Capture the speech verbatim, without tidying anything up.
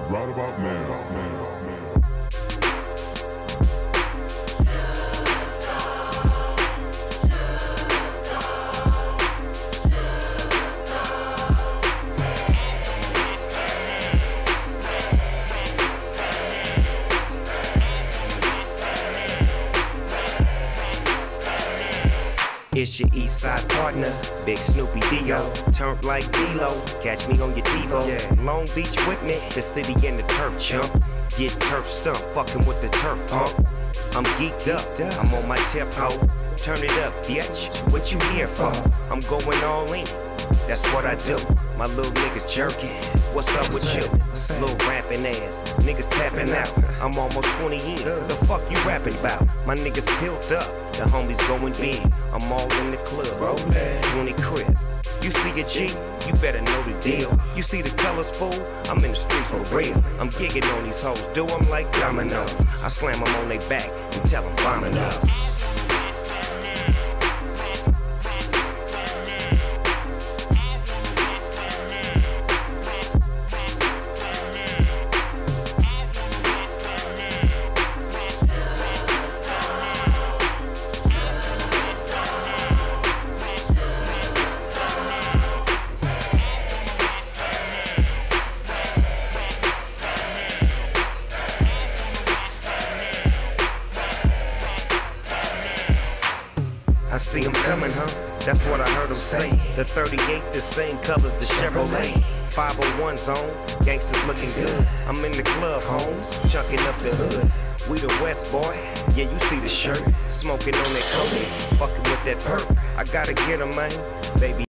right about now. now. It's your east side partner, Big Snoopy Dio. Turned like D-Lo, catch me on your TiVo. Yeah. Long Beach with me, the city and the turf chump. Get turf stumped, fucking with the turf pump. I'm geeked up, I'm on my tip ho. Turn it up, bitch, what you here for? I'm going all in, that's what I do. My little niggas jerking, what's up with you? Little rapping ass, niggas tapping out. I'm almost twenty in, the fuck you rapping about? My niggas built up, the homies going big. I'm all in the club, twenty crib. You see a G, you better know the deal. You see the colors, fool? I'm in the streets for real. I'm gigging on these hoes, do them like dominoes. I slam them on their back and tell them bombing up. I see them coming, huh? That's what I heard them say. The thirty-eight, the same colors, the Chevrolet. five oh one zone, gangsters looking good. I'm in the club, home, chunking up the hood. We the West, boy, yeah, you see the shirt. Smoking on that coke, fucking with that perk. I gotta get 'em, man, baby.